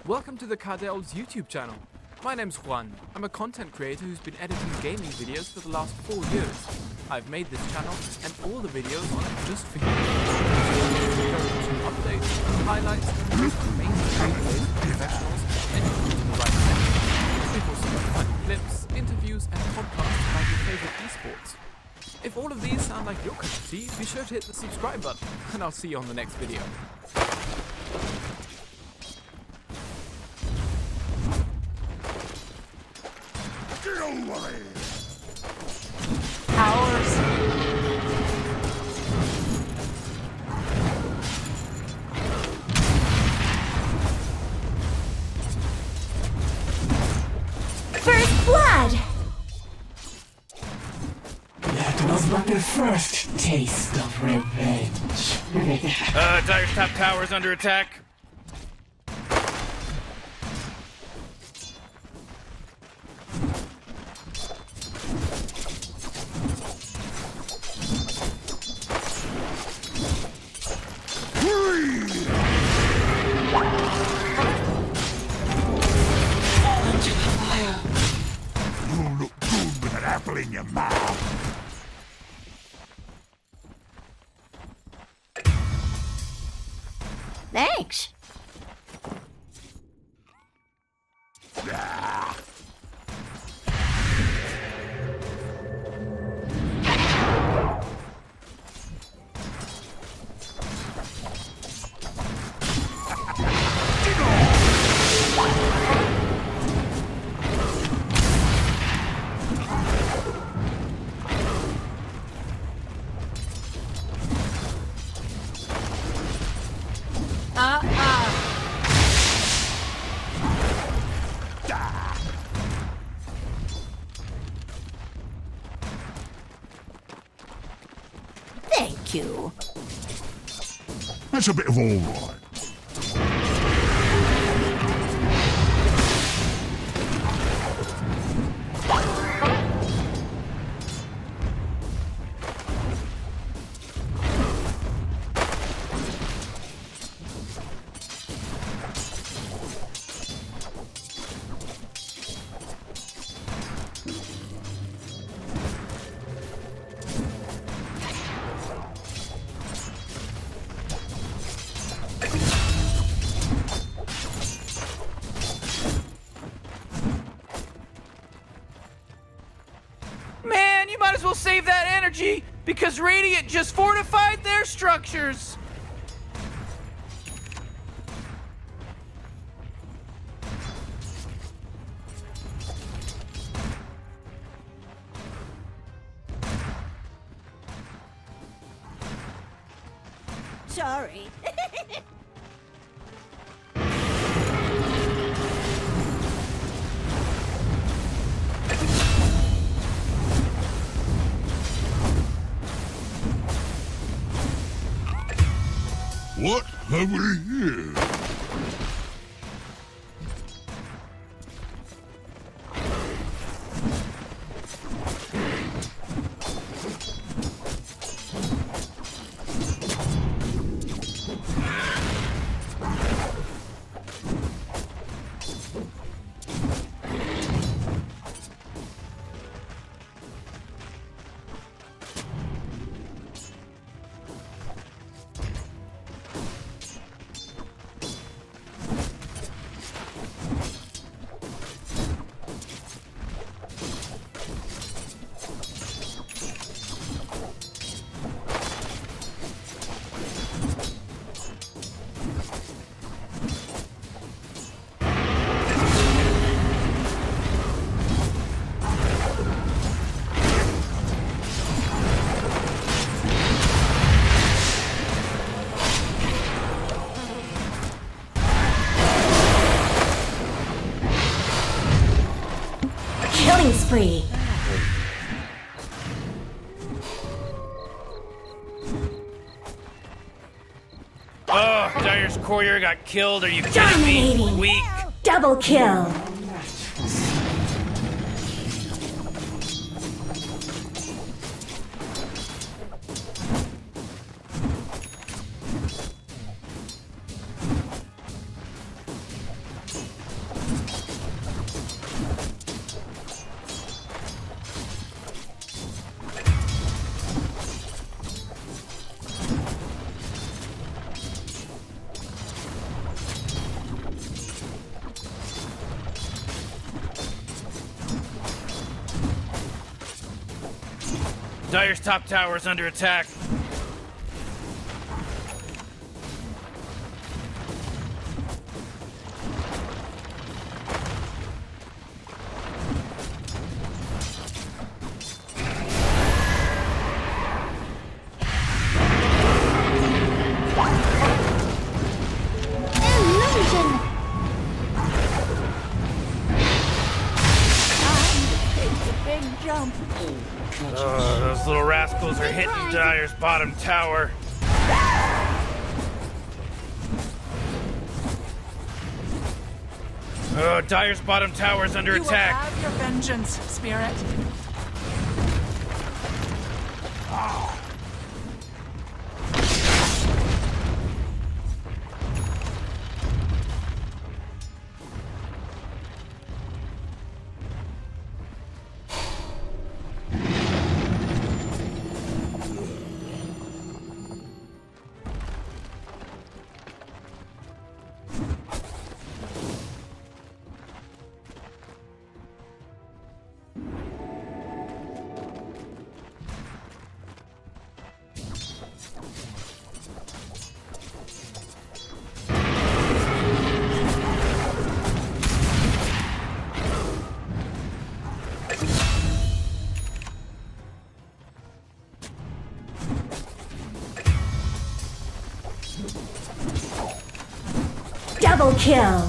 Welcome to the Cardel's YouTube channel. My name's Juan. I'm a content creator who's been editing gaming videos for the last 4 years. I've made this channel and all the videos on it just for you. Updates, highlights, and most amazing gameplays of professionals and to the right thing. We've also got funny clips, interviews, and podcasts about your favorite esports. If all of these sound like your cup of tea, be sure to hit the subscribe button, and I'll see you on the next video. Hours. First blood! That was but the first taste of revenge. Dire's top tower is under attack. You look good with an apple in your mouth. Thanks. Ah. Thank you. That's a bit of all right. Man, you might as well save that energy, because Radiant just fortified their structures. Sorry. What have we here? Killing spree. Oh, Dire's courier got killed. Are you kidding me? Dominating. Weak. Double kill. Dire's top tower is under attack. Those little rascals are hitting Dire's bottom tower. Dire's bottom tower is under attack. You will have your vengeance, Spirit. Double kill.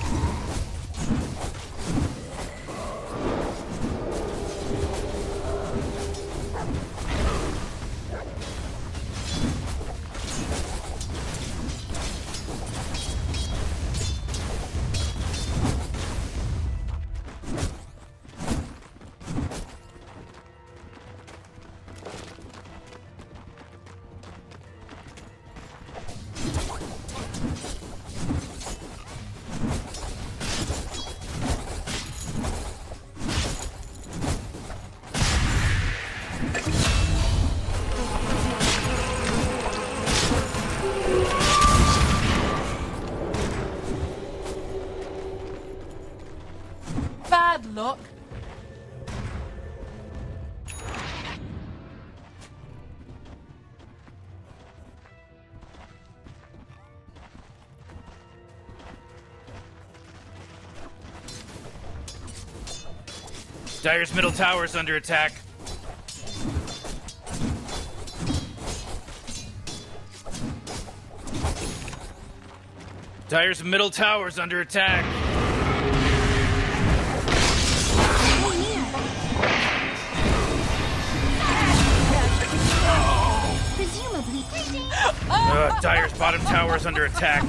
Bad luck. Dire's middle tower is under attack. Dire's middle tower is under attack. Presumably. Dire's bottom tower is under attack.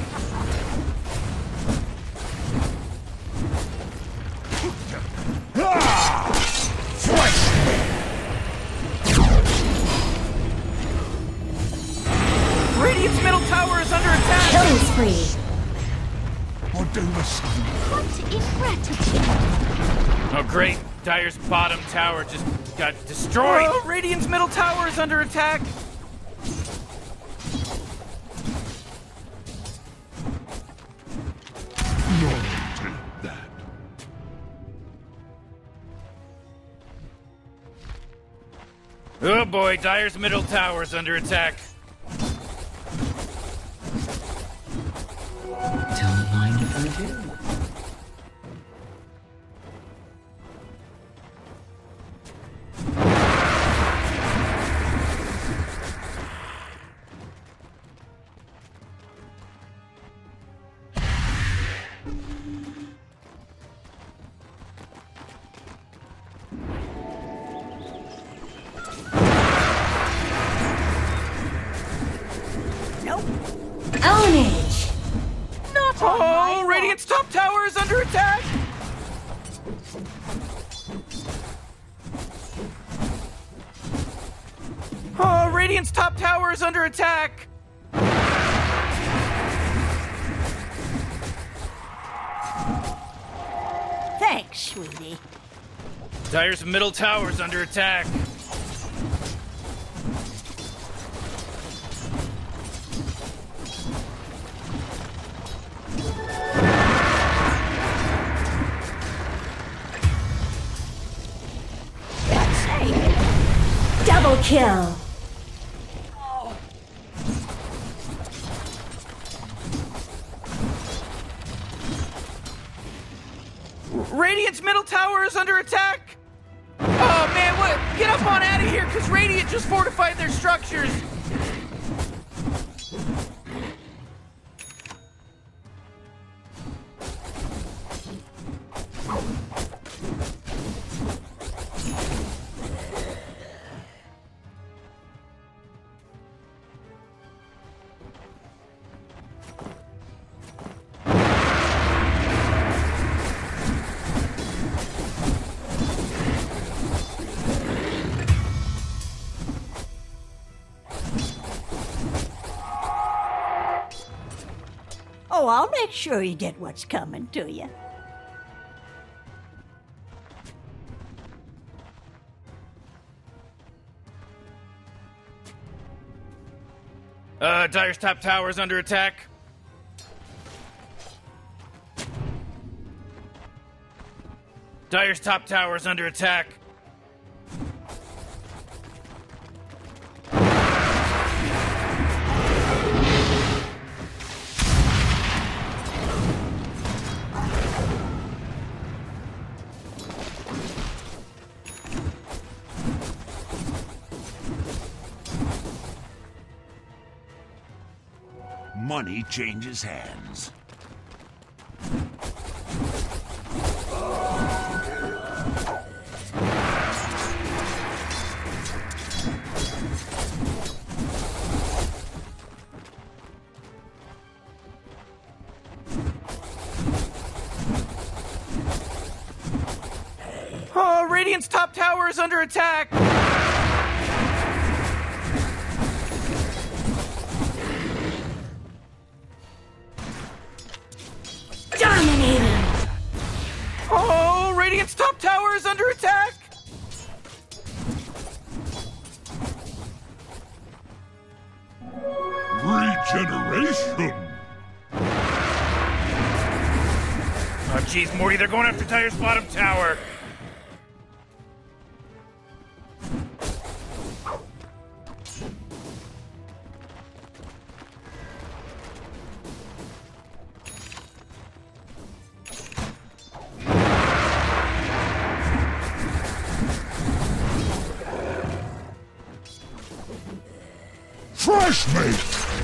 Radiant's middle tower is under attack. Killing spree. I'll do the same. What ingratitude. Oh, great. Dire's bottom tower just got destroyed. Radiant's middle tower is under attack. No, take that. Oh boy, Dire's middle tower is under attack. Don't mind if I do. Ownage. Not on my watch. Radiant's top tower is under attack. Oh, Radiant's top tower is under attack. Thanks, sweetie. Dire's middle tower is under attack. Double kill. Radiant's middle tower is under attack! Oh man, what? Get up on out of here, because Radiant just fortified their structures! Oh, I'll make sure you get what's coming to you. Dire's top tower is under attack. Dire's top tower is under attack. Money changes hands. Oh, Radiant's top tower is under attack! Dominating! Oh, Radiant's top tower is under attack! Regeneration! Oh, jeez, Morty, they're going after Dire's bottom tower. Fresh mate!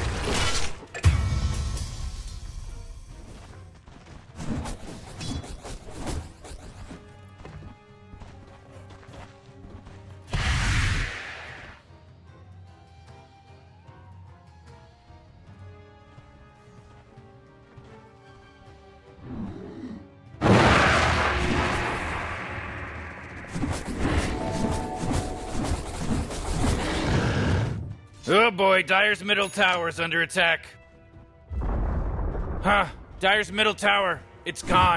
Oh boy, Dire's middle tower is under attack. Huh, Dire's middle tower, it's gone.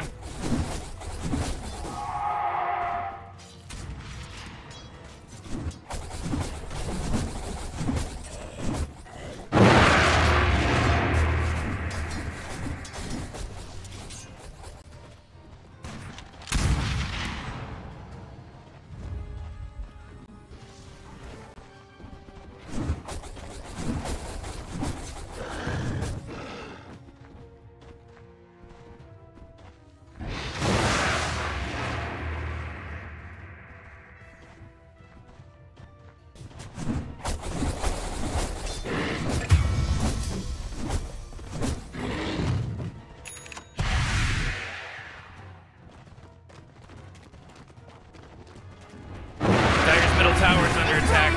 Middle tower is under attack.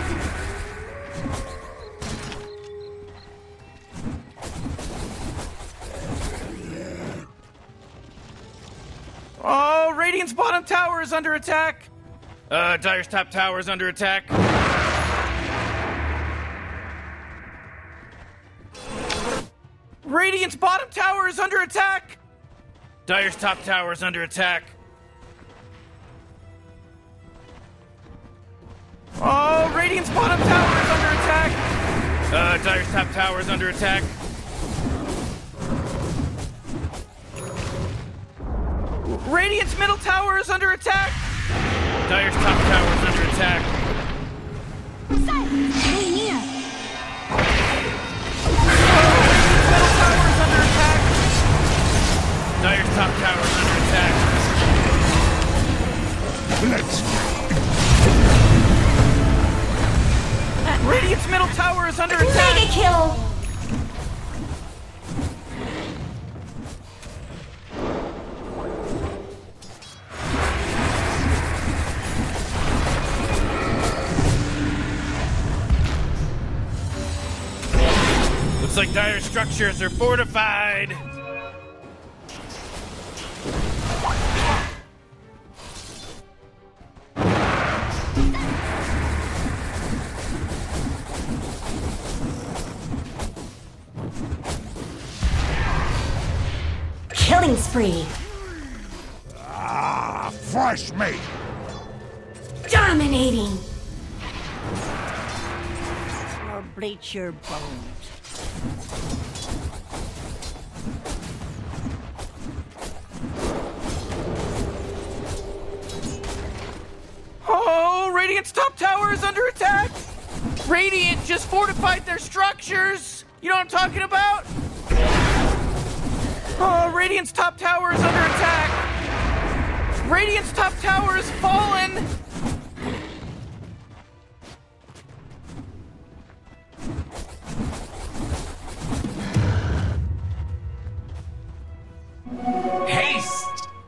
Oh, Radiant's bottom tower is under attack. Dire's top tower is under attack. Radiant's bottom tower is under attack. Dire's top tower is under attack. Oh, Radiant's bottom tower is under attack! Dire's top tower is under attack. Radiant's middle tower is under attack! Dire's top tower is under attack. Silence! Dire's top tower is under attack. Let's Radiant's middle tower is under attack. Mega kill! Looks like Dire's structures are fortified. Killing spree! fresh meat. Dominating! Or bleach your bones. Oh, Radiant's top tower is under attack! Radiant just fortified their structures! You know what I'm talking about? Oh, Radiant's top tower is under attack! Radiant's top tower is fallen! Haste!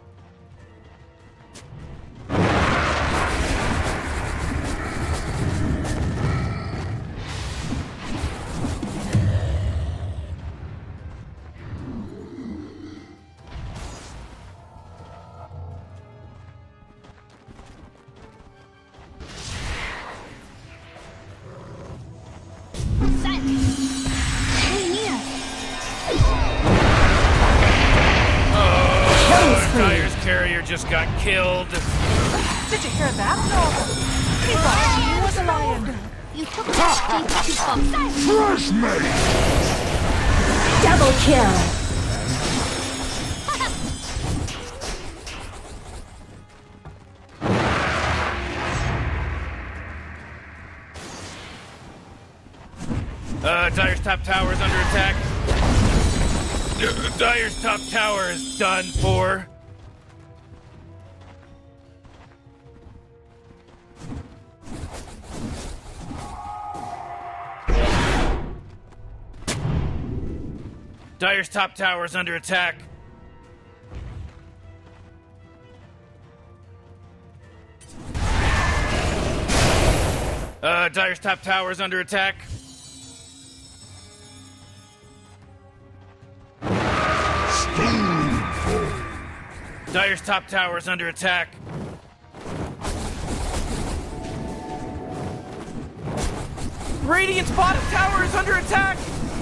Dire's carrier just got killed. Did you hear that? No. He thought he was a lion. You took that too far. Fresh meat. Double kill! Dire's top tower is under attack. Dire's top tower is done for. Dire's top tower is under attack. Dire's top tower is under attack. Dire's top tower is under attack. Radiant's bottom tower is under attack.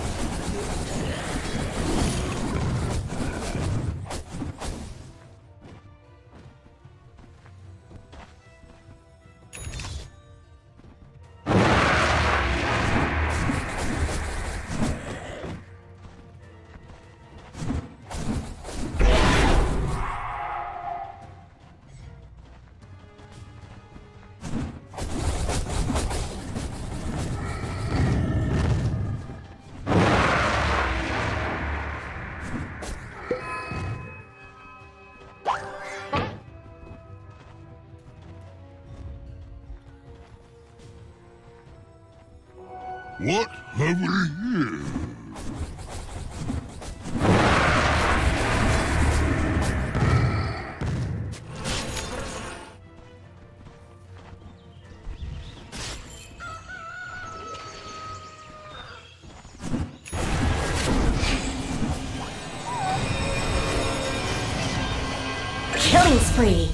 What have we here? Killing spree!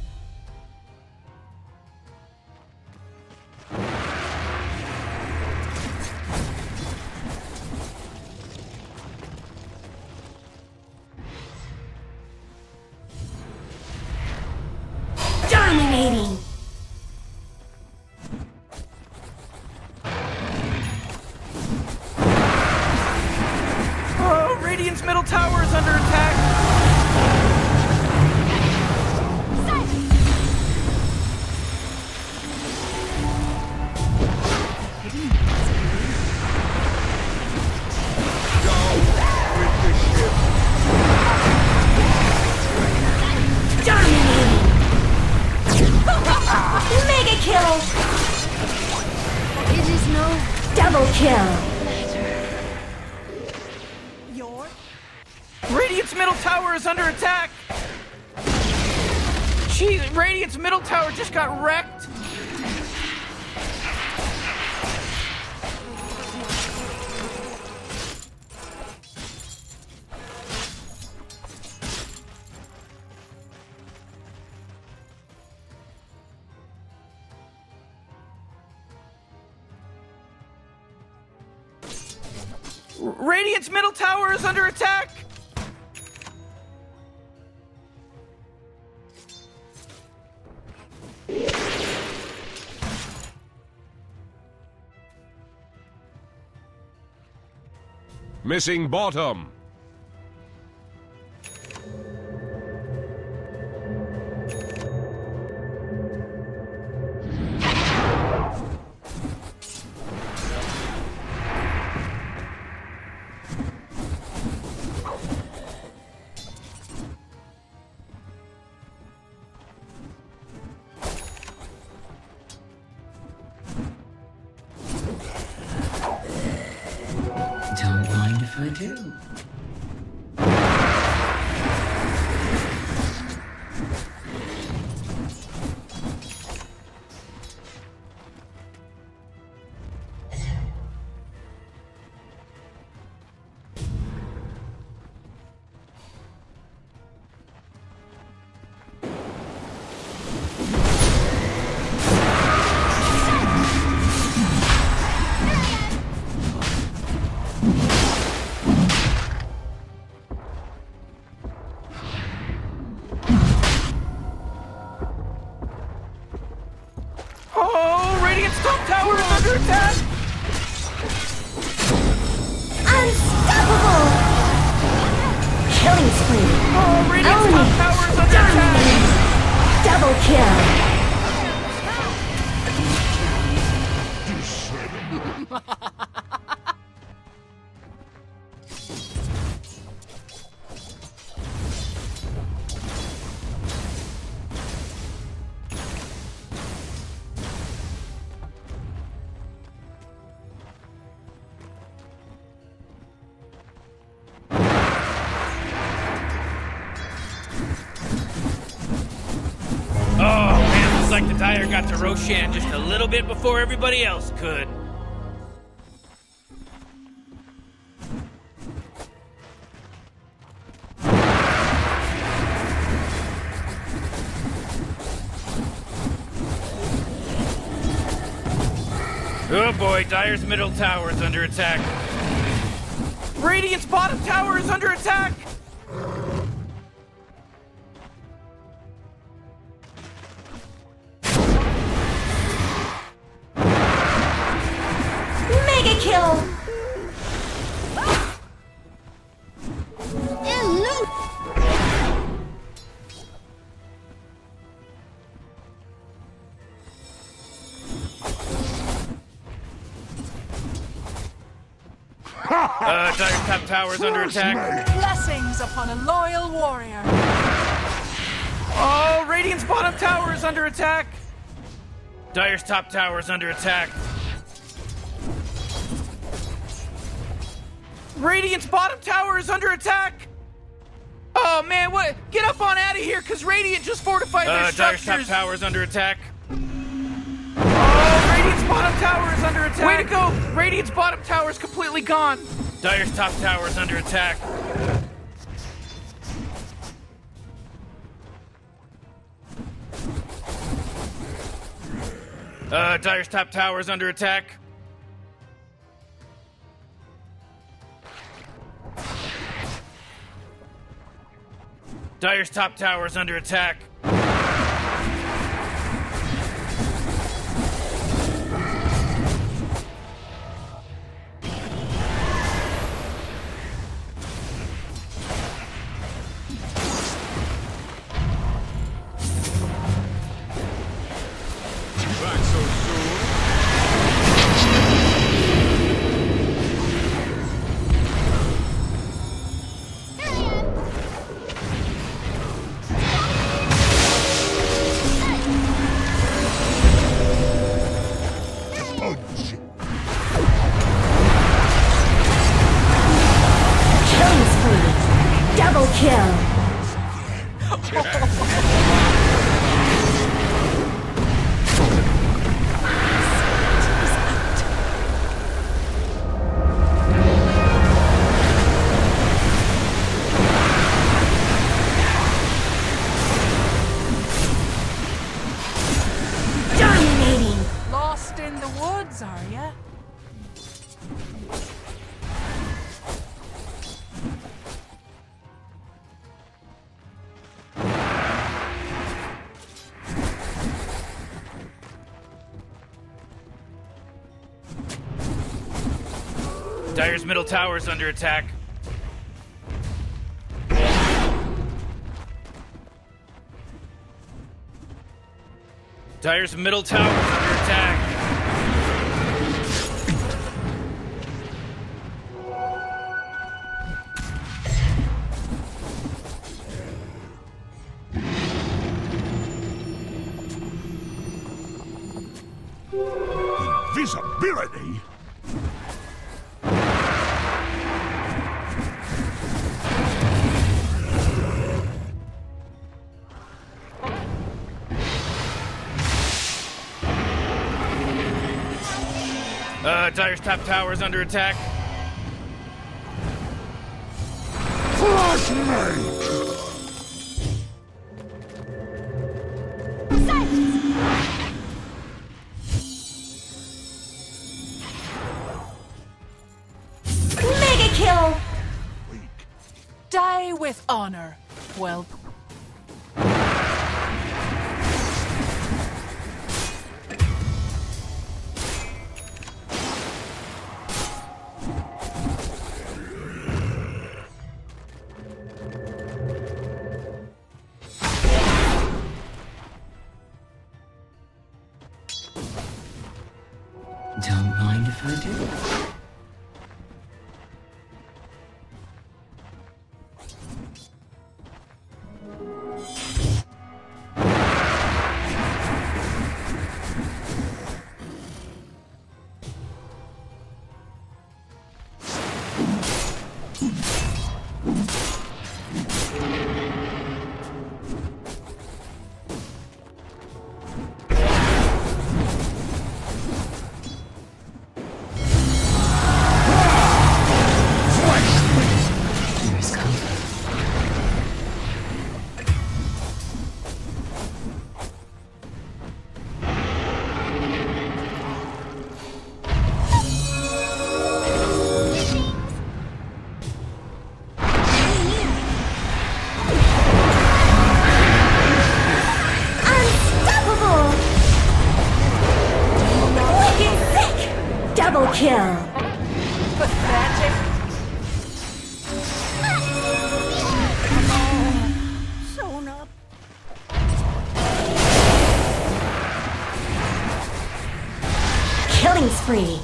Dominating! Oh, Radiant's middle tower is under attack. kill! It is no double kill! Your Radiant's middle tower is under attack! Jeez, Radiant's middle tower just got wrecked! Radiant's middle tower is under attack! Missing bottom. Don't mind if I do. Oh, Radiant's top tower is under attack! Unstoppable! Killing spree! Oh, Radiant's top tower is under attack! Double kill! Oh, man, looks like the Dire got to Roshan just a little bit before everybody else could. Oh boy, Dire's middle tower is under attack. Radiant's bottom tower is under attack! Mega kill! Dire's top tower is under attack. blessings upon a loyal warrior. Oh, Radiant's bottom tower is under attack. Dire's top tower is under attack. Radiant's bottom tower is under attack. Oh man, what? Get up on out of here, cause Radiant just fortified their structures. Dire's top tower is under attack. Oh, Radiant's bottom tower is under attack. Way to go! Radiant's bottom tower is completely gone. Dire's top tower is under attack. Dire's top tower is under attack. Dire's top tower is under attack. Back so soon. Dominating. Lost in the woods, are ya? Dire's middle tower is under attack. Dire's middle tower is under attack. Invisibility? Dire's top tower is under attack. Flash me! Mega kill. Die with honor, whelp. Don't mind if I do. Here's comfort. Unstoppable. Wicked sick. Double kill. Pathetic. Shown up. Killing spree.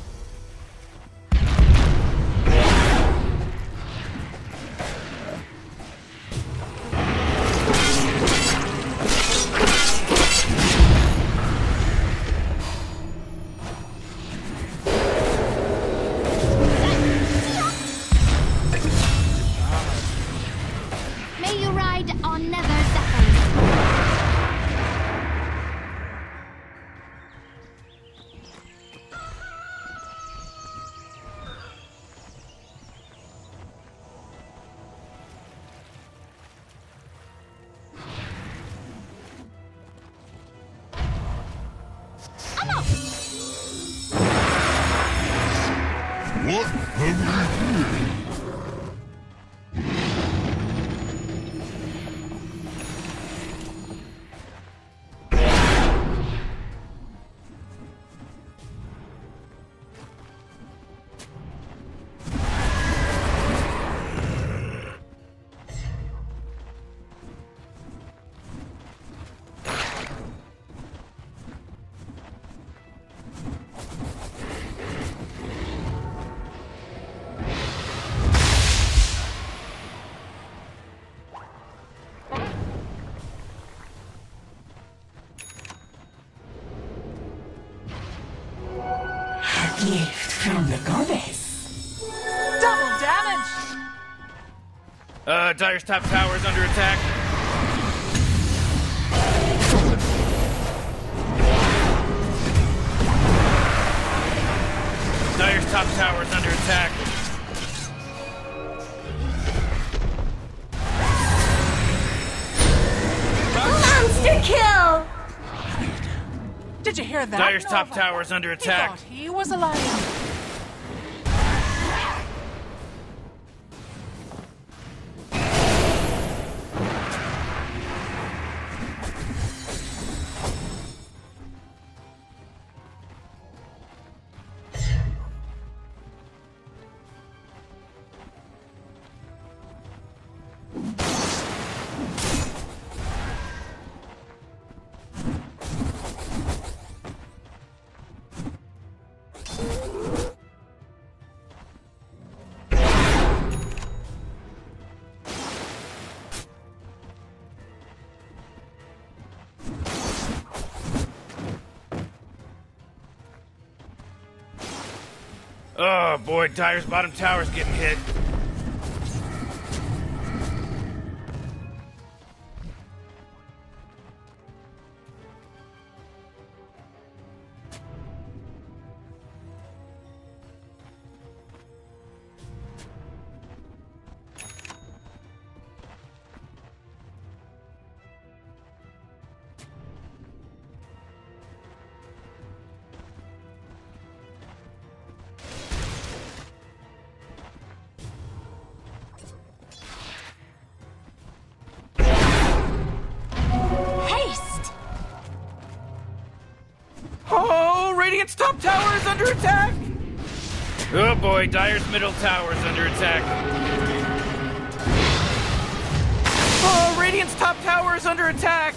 May you ride on never seconds. What have we here? Gift from the goddess. Double damage. Dire's top tower is under attack. Dire's top tower is under attack. Monster kill! Did you hear that? Dire's top Nova? tower is under He attack. thought he was a lion. Oh boy, Dire's bottom tower's getting hit. Haste! Oh, Radiant's top tower is under attack! Oh boy, Dire's middle tower is under attack. Oh, Radiant's top tower is under attack!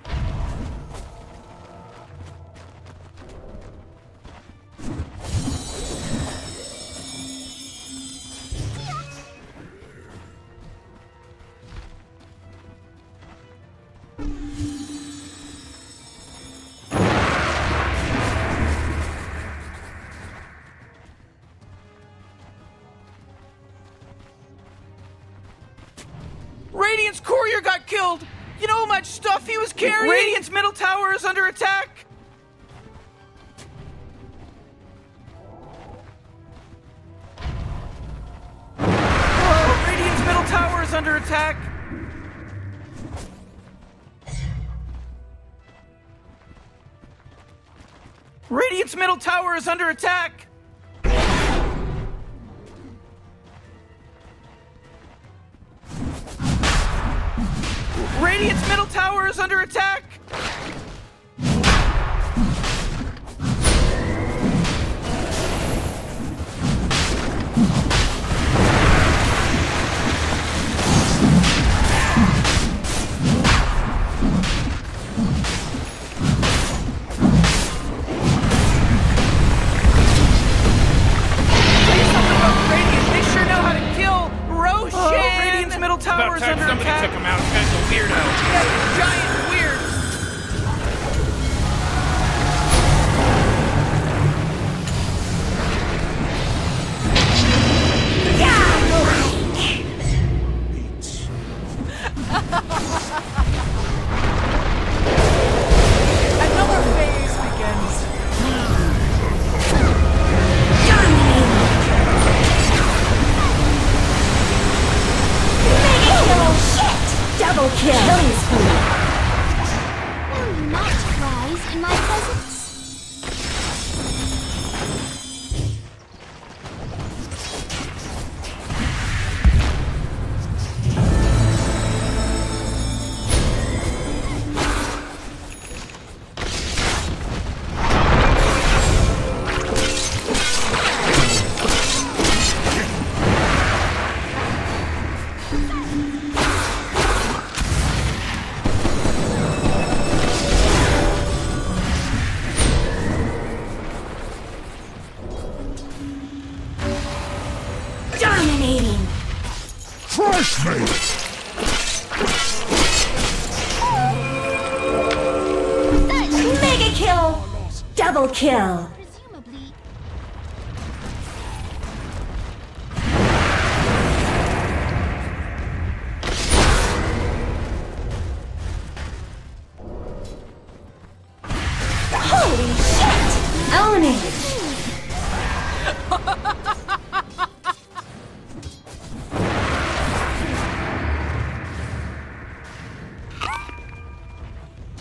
Radiant's courier got killed! You know how much stuff he was carrying? Radiant's middle tower is under attack! Oh, Radiant's middle tower is under attack! Radiant's middle tower is under attack! Radiant's middle tower is under attack! They sure know how to kill Roshan! Oh, Radiant's middle tower is under attack! Took him out. This guy's a weirdo. Yeah, giant weird. Another phase begins. Double kill! Killing spree! Will you not rise in my presence? Dominating! Crush me! Mega kill! Double kill! Presumably. Holy shit! Own it!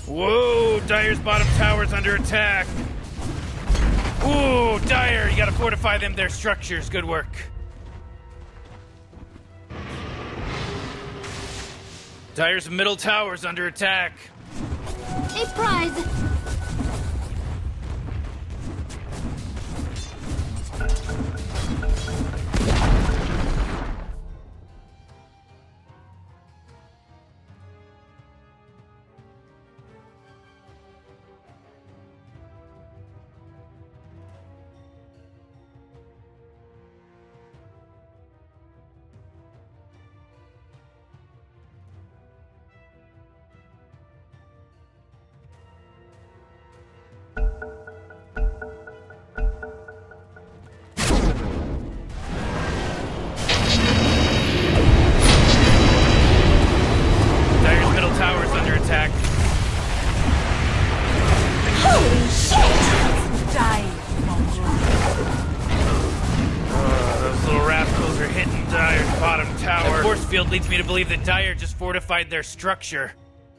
Whoa, Dire's bottom tower's under attack. Ooh, Dire, you gotta fortify their structures. Good work. Dire's middle tower's under attack. A prize. Dire's middle tower's under attack. Holy shit! Die, mongrel. Those little rascals are hitting Dire's bottom tower. The force field leads me to believe that Dire just fortified their structure.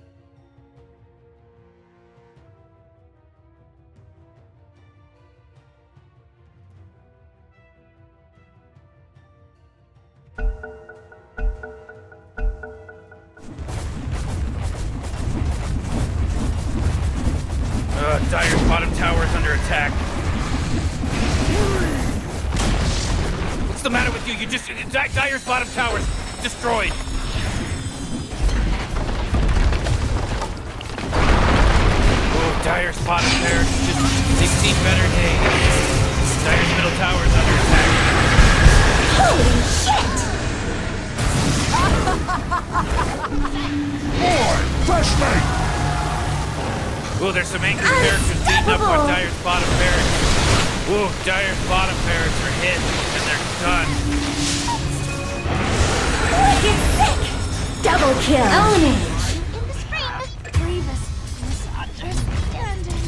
Dire's bottom tower is under attack. What's the matter with you? Dire's bottom tower is destroyed. Oh, Dire's bottom tower they've seen better days. Dire's middle tower is under attack. Holy shit! Boy, fresh mate! Ooh, there's some angry characters beating up on Dire's bottom barracks. Ooh, Dire's bottom barracks are hit, and they're done. Wicked sick! Double kill! Ownage! In the stream. Grievous misunderstanding.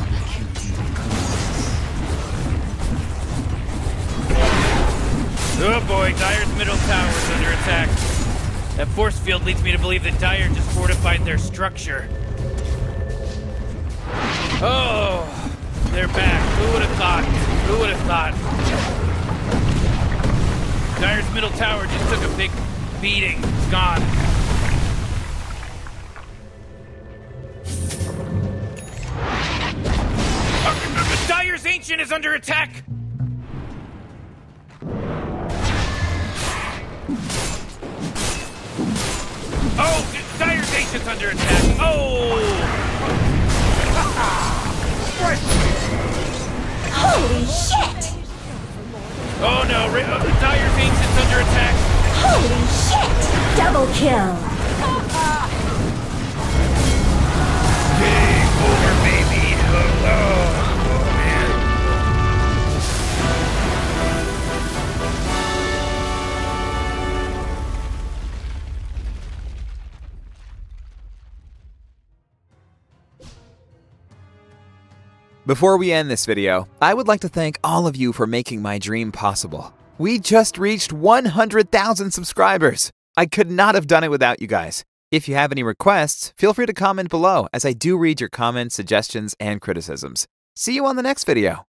Oh boy, Dire's middle tower is under attack. That force field leads me to believe that Dire just fortified their structure. Oh, they're back. Who would have thought? Who would have thought? Dire's middle tower just took a big beating. It's gone. Dire's Ancient is under attack! Oh, Dire's Ancient's under attack. Oh! Holy shit! Oh no, Dire's Ancient's under attack. Holy shit! Double kill! Game over, baby. Oh, man. Before we end this video, I would like to thank all of you for making my dream possible. We just reached 100,000 subscribers. I could not have done it without you guys. If you have any requests, feel free to comment below, as I do read your comments, suggestions, and criticisms. See you on the next video.